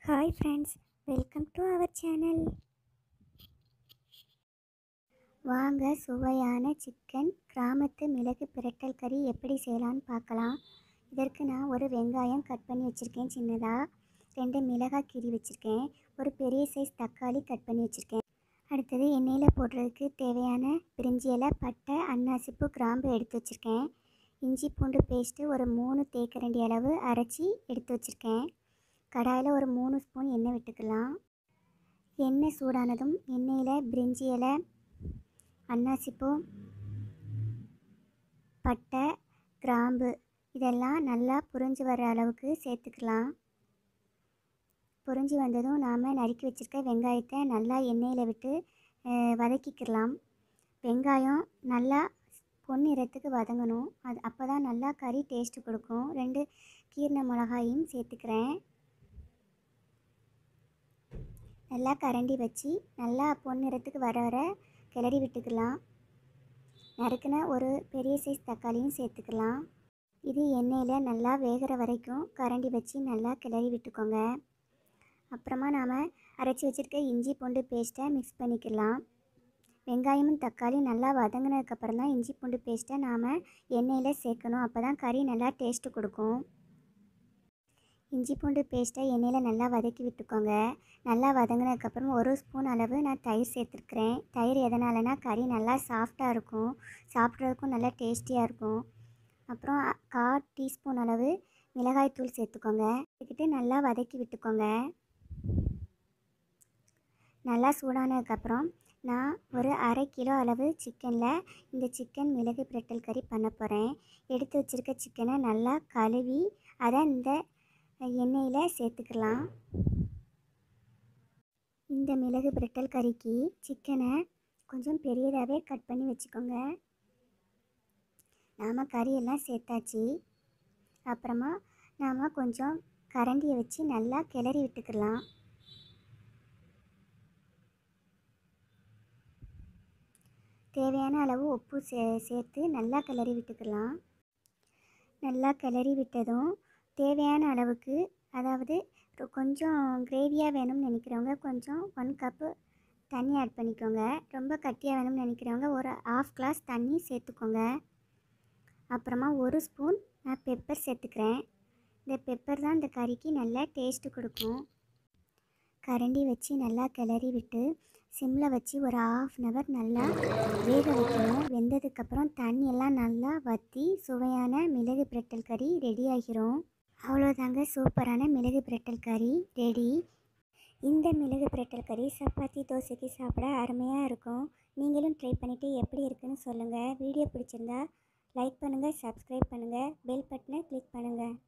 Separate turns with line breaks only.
Hi friends, welcome to our channel. வாங்க சுவையான chicken கிராமத்து மிளகு பிரட்டல் கறி எப்படி செய்யலாம்னு பார்க்கலாம். இதற்கு நான் ஒரு வெங்காயம் கட் பண்ணி வச்சுருக்கேன் சின்னதாக, 2 மிளகாய் கீறி வச்சுருக்கேன், ஒரு பெரிய சைஸ் தக்காளி கட் பண்ணி வச்சுருக்கேன். அடுத்தது எண்ணெயில் போடுறதுக்கு தேவையான பிரிஞ்சி இலை, பட்டை, அன்னாசிப்பூ, கிராம்பு எடுத்து வச்சுருக்கேன். இஞ்சி பூண்டு பேஸ்ட்டு ஒரு 3 தேக்கரண்டி அளவு அரைச்சி எடுத்து வச்சுருக்கேன். கடாயில் ஒரு 3 ஸ்பூன் எண்ணெய் விட்டுக்கலாம். எண்ணெய் சூடானதும் எண்ணெயில் பிரிஞ்சி இலை, அன்னாசிப்பூ, பட்டை, கிராம்பு இதெல்லாம் நல்லா பொரிஞ்சு வர அளவுக்கு சேர்த்துக்கலாம். பொரிஞ்சு வந்ததும் நாம் நறுக்கி வச்சுருக்க வெங்காயத்தை நல்லா எண்ணெயில் விட்டு வதக்கிக்கலாம். வெங்காயம் நல்லா பொன்னிறத்துக்கு வதங்கணும். அப்போ தான் நல்லா கறி டேஸ்ட்டு கொடுக்கும். 2 கீறின மிளகாயும் சேர்த்துக்கிறேன். நல்லா கரண்டி வச்சு நல்லா பொன்னிறத்துக்கு வர கிளறி விட்டுக்கலாம். நறுக்கின ஒரு பெரிய சைஸ் தக்காளியும் சேர்த்துக்கலாம். இது எண்ணெயில் நல்லா வேகிற வரைக்கும் கரண்டி வச்சு நல்லா கிளறி விட்டுக்கோங்க. அப்புறமா நாம் அரைச்சி வச்சுருக்க இஞ்சி பூண்டு பேஸ்ட்டை மிக்ஸ் பண்ணிக்கலாம். வெங்காயமும் தக்காளி நல்லா வதங்கினதுக்கப்புறம் தான் இஞ்சி பூண்டு பேஸ்ட்டை நாம் எண்ணெயில் சேர்க்கணும். அப்போ தான் கறி நல்லா டேஸ்ட்டு கொடுக்கும். இஞ்சி பூண்டு பேஸ்ட்டை எண்ணெயில் நல்லா வதக்கி விட்டுக்கோங்க. நல்லா வதங்கினதுக்கப்புறம் 1 ஸ்பூன் அளவு நான் தயிர் சேர்த்துருக்குறேன். தயிர் எதனாலனா கறி நல்லா சாஃப்டாக இருக்கும், சாப்பிட்றதுக்கும் நல்லா டேஸ்டியாக இருக்கும். அப்புறம் 1/4 டீஸ்பூன் அளவு மிளகாய்த்தூள் சேர்த்துக்கோங்க. சேர்த்துக்கிட்டு நல்லா வதக்கி விட்டுக்கோங்க. நல்லா சூடானதுக்கப்புறம் நான் ஒரு 1/2 கிலோ அளவு சிக்கனில் இந்த சிக்கன் மிளகு பிரட்டல் கறி பண்ண போகிறேன். எடுத்து வச்சுருக்க சிக்கனை நல்லா கழுவி அதை இந்த எண்ணெயில் சேர்த்துக்கலாம். இந்த மிளகு பிரட்டல் கறிக்கு சிக்கனை கொஞ்சம் பெரியதாகவே கட் பண்ணி வச்சுக்கோங்க. நாம் கறியெல்லாம் சேர்த்தாச்சு. அப்புறமா நாம் கொஞ்சம் கரண்டியை வச்சு நல்லா கிளறி விட்டுக்கலாம். தேவையான அளவு உப்பு சேர்த்து நல்லா கிளறி விட்டுக்கலாம். நல்லா கிளறி விட்டதும் தேவையான அளவுக்கு, அதாவது கொஞ்சம் கிரேவியாக வேணும்னு நினைக்கிறவங்க கொஞ்சம் 1 கப்பு தண்ணி ஆட் பண்ணிக்கோங்க. ரொம்ப கட்டியாக வேணும்னு நினைக்கிறவங்க ஒரு 1/2 கிளாஸ் தண்ணி சேர்த்துக்கோங்க. அப்புறமா 1 ஸ்பூன் நான் பெப்பர் சேர்த்துக்கிறேன். இந்த பெப்பர் தான் இந்த கறிக்கு நல்லா டேஸ்ட்டு கொடுக்கும். கரண்டி வச்சு நல்லா கிளறி விட்டு சிம்மில் வச்சு ஒரு 1/2 அன் ஹவர் நல்லா வேக வைக்கணும். வெந்ததுக்கப்புறம் தண்ணியெல்லாம் நல்லா வற்றி சுவையான மிளகு பிரட்டல் கறி ரெடி ஆகிரும். அவ்வளோதாங்க, சூப்பரான மிளகு பிரட்டல் கறி ரெடி. இந்த மிளகு பிரட்டல் கறி சப்பாத்தி, தோசைக்கு சாப்பிட அருமையாக இருக்கும். நீங்களும் ட்ரை பண்ணிவிட்டு எப்படி இருக்குன்னு சொல்லுங்கள். வீடியோ பிடிச்சிருந்தா லைக் பண்ணுங்கள், சப்ஸ்கிரைப் பண்ணுங்கள், பெல் பட்டனை கிளிக் பண்ணுங்கள்.